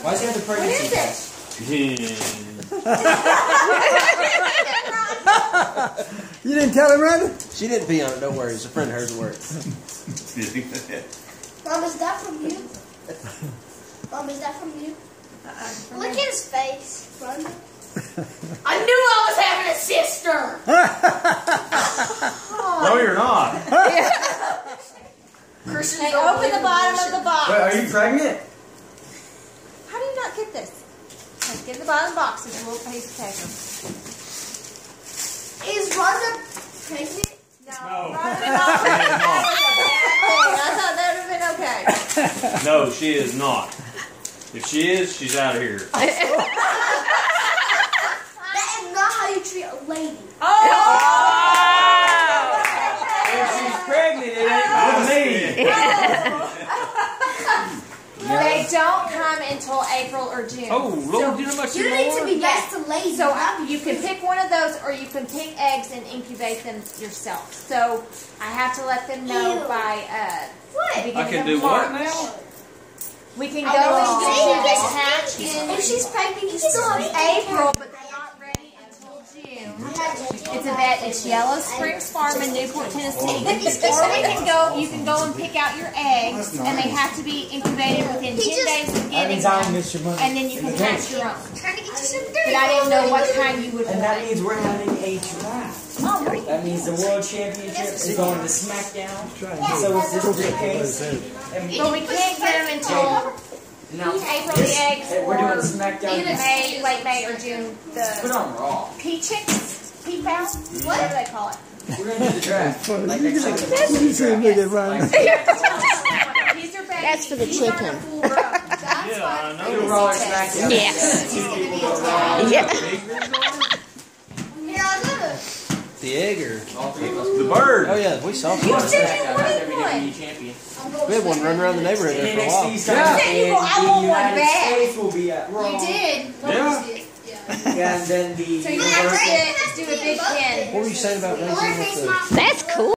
Why does he have the pregnancy test? You didn't tell him, Rhonda? She didn't pee on it, don't worry. It's a friend of hers at work. Mom, is that from you? Mom, is that from you? Look at his face, Rhonda. I knew I was having a sister! No, you're not. Hey, open the bottom of the box. Wait, are you pregnant? How do you not get this? Okay, get the bottom box. It's a little piece of paper. Is Rhonda pregnant? No. Rhonda, I thought that would have been okay. No, she is not. If she is, she's out of here. That is not how you treat a lady. If she's pregnant, it ain't with me. They don't come until April or June. Oh, Lord, you know much You more? need to be nice to ladies. So you can pick one of those, or you can pick eggs and incubate them yourself. So I have to let them know Ew. by What? beginning I can of do March. what now? We can I go know and what get you them mean. hatched in If she's pregnant, you still have April, but they're not ready until June. It's it's Yellow Springs Farm in Newport, Tennessee. Or you can go and pick out your eggs, and they have to be incubated within 10 days of That getting means I'll them, miss your money. and then you can hatch your own. Trying to get you some But I didn't know what kind you would And that want. means we're having a draft. That means the World Championship is going to SmackDown. So is this the case? But we can't get them until Now, April, the eggs, we're doing or SmackDown. May, late May or June, Put the on Raw. pea chicks, pea pounds, whatever they call it. We're going to do the draft. Like You next said week. nigga, Rhonda. These are babies. That's for the These aren't chicken. a full grown. That's Yeah, why I know. Do Raw or SmackDown. Yes. Two people go Raw. Yeah. Here, I'll do it. The egg or? All three of us. The bird. Oh yeah, we saw You one. said you SmackDown. wanted Every one. WWE champion. We had one run around the neighborhood there for a while. NXT Yeah. and I want the one United bad. States will be at Raw. You did. Yeah. Yeah, and then the So you have to do a big pin. What were you saying about raising with the? That's cool.